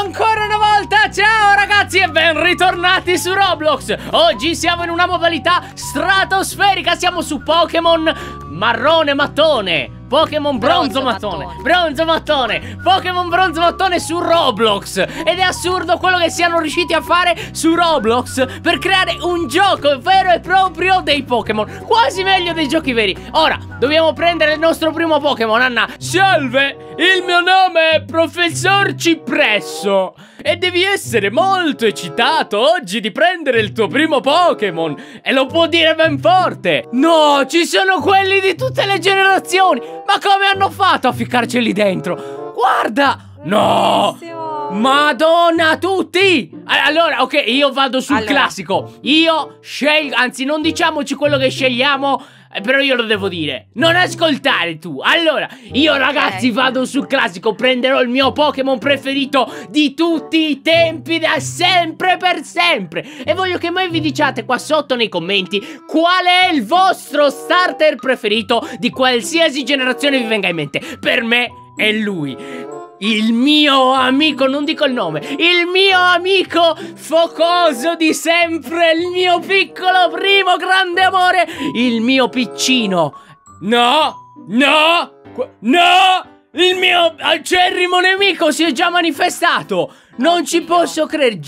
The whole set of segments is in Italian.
ancora una volta, ciao ragazzi e ben ritornati su Roblox. Oggi siamo in una modalità stratosferica, siamo su Pokémon marrone mattone, Pokémon bronzo mattone, Pokémon bronzo mattone su Roblox. Ed è assurdo quello che siano riusciti a fare su Roblox per creare un gioco vero e proprio dei Pokémon, quasi meglio dei giochi veri. Ora, dobbiamo prendere il nostro primo Pokémon, Anna. Salve, il mio nome è Professor Cipresso e devi essere molto eccitato oggi di prendere il tuo primo Pokémon. E lo può dire ben forte. No, ci sono quelli di tutte le generazioni. Ma come hanno fatto a ficcarceli dentro? Guarda! No! Madonna, tutti! Allora, ok, io vado sul classico. Io scelgo, anzi non diciamoci quello che scegliamo, però io lo devo dire. Non ascoltare tu. Allora, io ragazzi vado sul classico. Prenderò il mio Pokémon preferito di tutti i tempi, da sempre per sempre. E voglio che voi vi diciate qua sotto nei commenti qual è il vostro starter preferito di qualsiasi generazione vi venga in mente. Per me è lui, il mio amico, non dico il nome, il mio amico focoso di sempre, il mio piccolo primo grande amore, il mio piccino. No, no, no, il mio acerrimo nemico si è già manifestato. Non ci posso credere.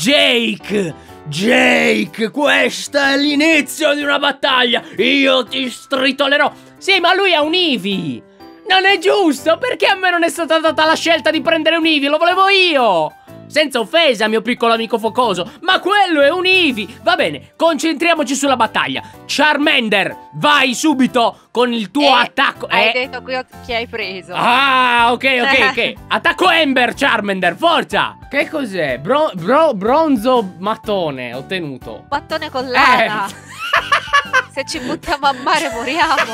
Jake, questo è l'inizio di una battaglia. Io ti stritolerò. Sì, ma lui è un Eevee. Non è giusto, perché a me non è stata data la scelta di prendere un Eevee? Lo volevo io! Senza offesa, mio piccolo amico focoso, ma quello è un Eevee! Va bene, concentriamoci sulla battaglia. Charmander, vai subito con il tuo attacco. Hai detto chi hai preso. Ah, ok. Attacco Ember, Charmander, forza! Che cos'è? Bronzo mattone, ottenuto. Mattone con lana. Se ci buttiamo a mare moriamo.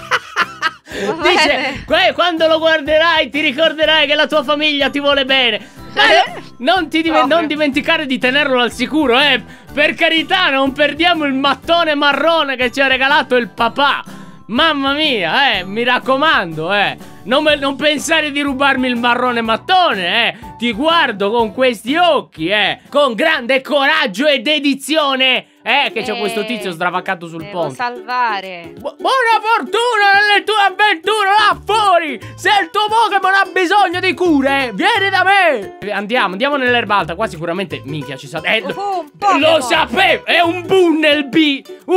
Dice, quando lo guarderai ti ricorderai che la tua famiglia ti vuole bene. Non dimenticare di tenerlo al sicuro, per carità, non perdiamo il mattone marrone che ci ha regalato il papà. Mamma mia, mi raccomando, non pensare di rubarmi il marrone mattone, ti guardo con questi occhi, con grande coraggio e dedizione, che c'è questo tizio stravaccato sul ponte. Devo salvare. Buona fortuna nelle tue avventure là fuori. Se il tuo Pokémon ha bisogno di cure, vieni da me. Andiamo nell'erba alta. Qua sicuramente, minchia, ci sa. Lo sapevo, è un Bunnelby.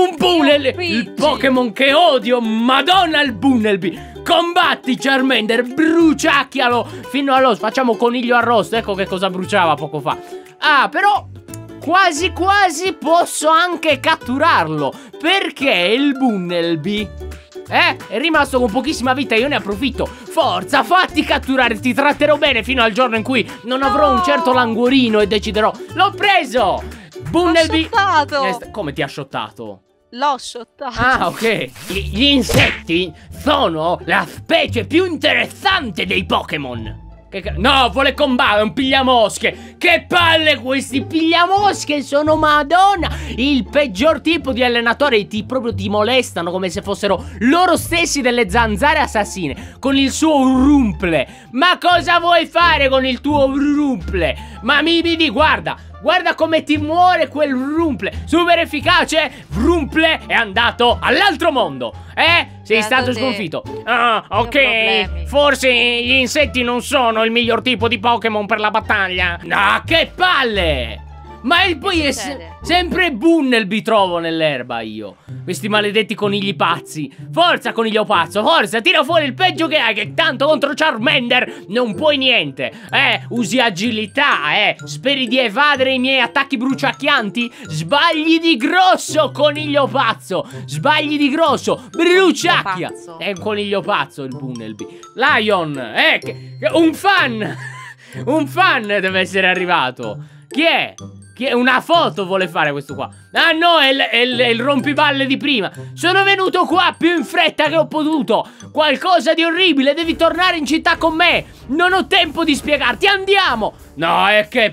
Il Pokémon che odio. Madonna, il Bunnelby. Combatti Charmander, bruciacchialo fino all'osso. Facciamo coniglio arrosto. Ecco che cosa bruciava poco fa. Ah, però quasi posso anche catturarlo, perché il Bunnelby è rimasto con pochissima vita. Io ne approfitto. Forza, fatti catturare. Ti tratterò bene fino al giorno in cui non avrò un certo languorino e deciderò. L'ho preso! Bunnelby. Come ti ha shottato? L'ho shottato. Ah, ok. Gli insetti sono la specie più interessante dei Pokémon. No, vuole combattere, un pigliamosche. Che palle questi pigliamosche, sono madonna. Il peggior tipo di allenatore, proprio ti molestano come se fossero loro stessi delle zanzare assassine. Con il suo Wurmple. Ma cosa vuoi fare con il tuo Wurmple? Ma Mimidi, guarda come ti muore quel Wurmple. Super efficace. Wurmple è andato all'altro mondo. Sei stato sconfitto. Ah, ok. Forse gli insetti non sono il miglior tipo di Pokémon per la battaglia. Ah, che palle. Ma poi è sempre Bunnelby trovo nell'erba io. Questi maledetti conigli pazzi. Forza coniglio pazzo, forza, tira fuori il peggio che hai, che tanto contro Charmander non puoi niente. Usi agilità, speri di evadere i miei attacchi bruciacchianti? Sbagli di grosso, coniglio pazzo. Sbagli di grosso, bruciacchia. È un coniglio pazzo il Bunnelby. Lion, un fan. Un fan deve essere arrivato. Chi è? Una foto vuole fare questo qua. Ah no, è il rompiballe di prima. Sono venuto qua più in fretta che ho potuto. Qualcosa di orribile, devi tornare in città con me. Non ho tempo di spiegarti, andiamo. No,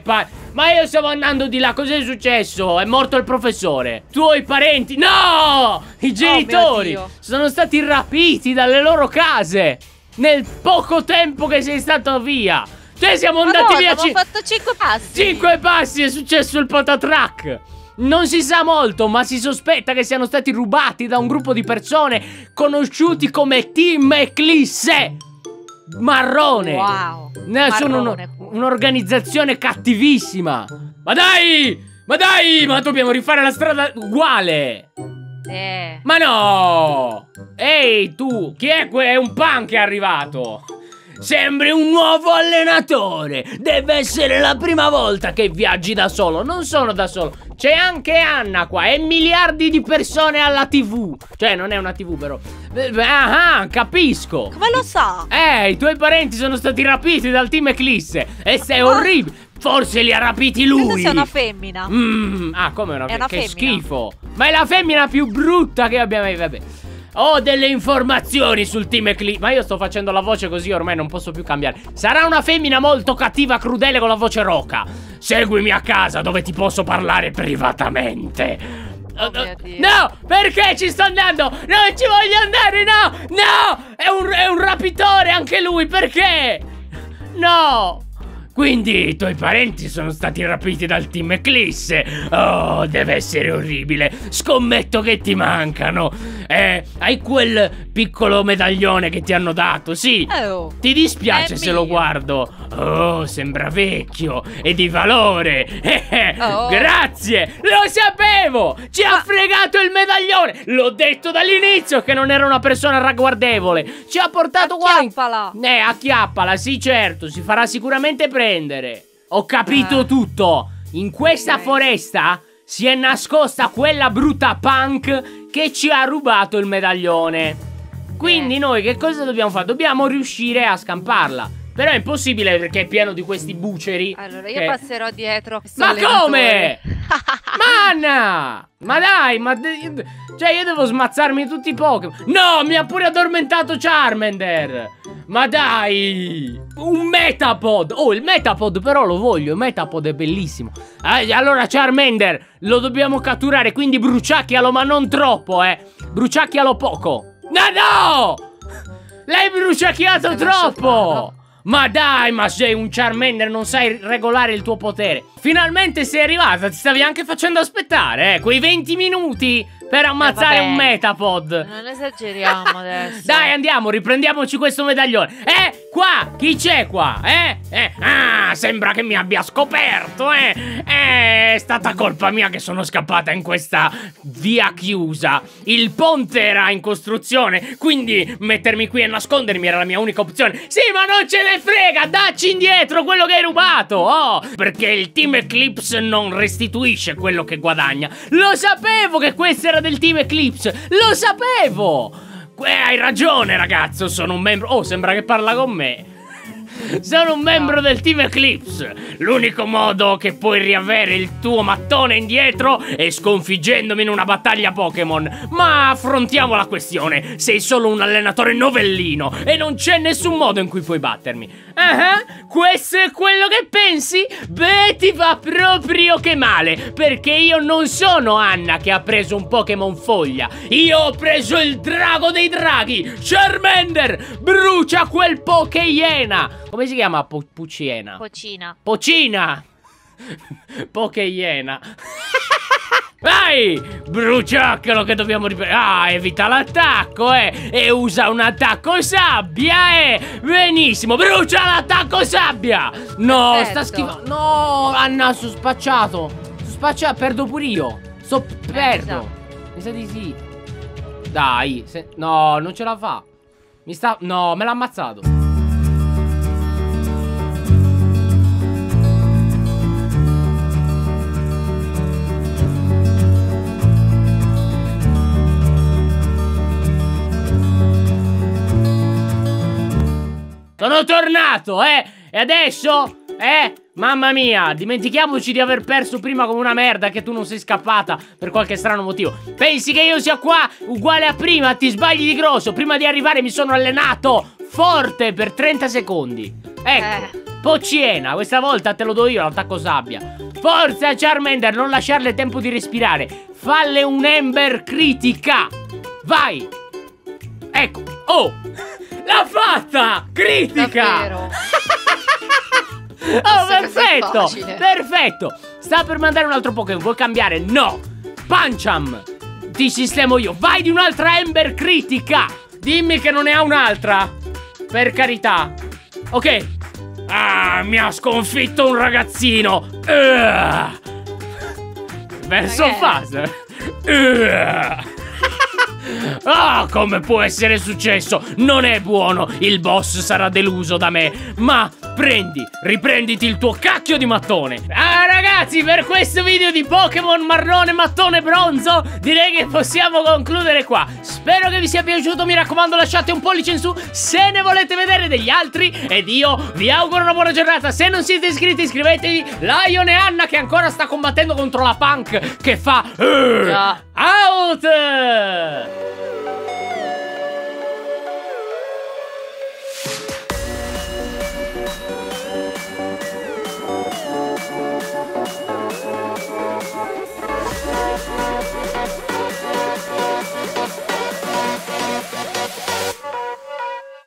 ma io stavo andando di là, cos'è successo? È morto il professore. Tuoi parenti, no! I genitori sono stati rapiti dalle loro case nel poco tempo che sei stato via. Cioè siamo andati via. Abbiamo fatto 5 passi. 5 passi è successo il patatrack. Non si sa molto, ma si sospetta che siano stati rubati da un gruppo di persone conosciuti come Team Eclisse Marrone. Wow. Sono un'organizzazione cattivissima. Ma dai! Ma dobbiamo rifare la strada uguale. Ma no! Ehi tu, chi è è un punk che è arrivato? Sembri un nuovo allenatore. Deve essere la prima volta che viaggi da solo. Non sono da solo. C'è anche Anna qua e miliardi di persone alla TV. Cioè non è una TV però. Ah, capisco. Come lo sa? I tuoi parenti sono stati rapiti dal Team Eclisse. E sei orribile. Forse li ha rapiti lui. Credo sia una femmina. Come una femmina? Che femmina. schifo. Ma è la femmina più brutta che abbiamo mai. Vabbè. Ho delle informazioni sul Team Eclisse. Ma io sto facendo la voce così, ormai non posso più cambiare. Sarà una femmina molto cattiva, crudele, con la voce roca. Seguimi a casa dove ti posso parlare privatamente. Oh mio Dio. No, perché ci sto andando? Non ci voglio andare, no. No, è un rapitore anche lui, perché? No. Quindi i tuoi parenti sono stati rapiti dal Team Eclisse. Oh, deve essere orribile. Scommetto che ti mancano. Hai quel piccolo medaglione che ti hanno dato, sì. Ti dispiace se lo guardo? Oh, sembra vecchio e di valore. Grazie, lo sapevo. Ci ha fregato il medaglione. L'ho detto dall'inizio che non era una persona ragguardevole. Ci ha portato qua. Acchiappala, sì certo. Si farà sicuramente prendere. Ho capito tutto. In questa foresta si è nascosta quella brutta punk che ci ha rubato il medaglione. Quindi noi che cosa dobbiamo fare? Dobbiamo riuscire a scamparla. Però è impossibile perché è pieno di questi buceri. Allora io passerò dietro. Ma come? Manna! Ma dai, cioè io devo smazzarmi tutti i Pokémon. No, mi ha pure addormentato Charmander. Ma dai! Un Metapod. Oh, il Metapod però lo voglio. Il Metapod è bellissimo. Allora Charmander lo dobbiamo catturare, quindi bruciacchialo, ma non troppo, bruciacchialo poco. No! L'hai bruciacchiato troppo! Ma dai, ma sei un Charmander, non sai regolare il tuo potere. Finalmente sei arrivata, ti stavi anche facendo aspettare, quei 20 minuti per ammazzare un Metapod. Non esageriamo adesso. Dai, andiamo, riprendiamoci questo medaglione. Qua, chi c'è qua? Ah, sembra che mi abbia scoperto, È stata colpa mia che sono scappata in questa via chiusa. Il ponte era in costruzione, quindi mettermi qui e nascondermi era la mia unica opzione. Sì, ma non ce ne frega, dacci indietro quello che hai rubato. Oh, perché il Team Eclipse non restituisce quello che guadagna. Lo sapevo che questo era del Team Eclipse, lo sapevo. Hai ragione ragazzo, sono un membro. Oh, sembra che parla con me. Sono un membro del Team Eclipse. L'unico modo che puoi riavere il tuo mattone indietro è sconfiggendomi in una battaglia Pokémon. Ma affrontiamo la questione. Sei solo un allenatore novellino e non c'è nessun modo in cui puoi battermi. Questo è quello che pensi? Beh, ti va proprio che male, perché io non sono Anna che ha preso un Pokémon foglia. Io ho preso il drago dei draghi. Charmander, brucia quel Pokéiena. Come si chiama Pucciena? Pocina. Pokéiena. Vai, bruciaccolo che dobbiamo riprendere. Evita l'attacco, e usa un attacco sabbia, benissimo, brucia l'attacco sabbia. No, sta schifando. No, Anna, sono spacciato. Perdo pure io. Perdo. Mi sa di sì. Dai, no, non ce la fa. No, me l'ha ammazzato. Sono tornato, E adesso, mamma mia, dimentichiamoci di aver perso prima come una merda, che tu non sei scappata per qualche strano motivo. Pensi che io sia qua uguale a prima? Ti sbagli di grosso. Prima di arrivare mi sono allenato forte per 30 secondi. Ecco, Pocciena, questa volta te lo do io l'attacco sabbia. Forza Charmander, non lasciarle tempo di respirare. Falle un Ember critica. Vai. Ecco, oh, l'ha fatta! Critica! Davvero? Oh, perfetto! facile. Perfetto! Sta per mandare un altro Pokémon, vuoi cambiare? No! Pancham! Ti sistemo io, vai di un'altra Ember critica! Dimmi che non ne ha un'altra! Per carità! Ok! Ah, mi ha sconfitto un ragazzino! Verso Phase! Ah, come può essere successo? Non è buono, il boss sarà deluso da me. Ma riprenditi il tuo cacchio di mattone. Ah, ragazzi, per questo video di Pokémon marrone, mattone, bronzo, direi che possiamo concludere qua. Spero che vi sia piaciuto, mi raccomando lasciate un pollice in su se ne volete vedere degli altri. Ed io vi auguro una buona giornata. Se non siete iscritti iscrivetevi. Lion e Anna che ancora sta combattendo contro la Punk che fa out.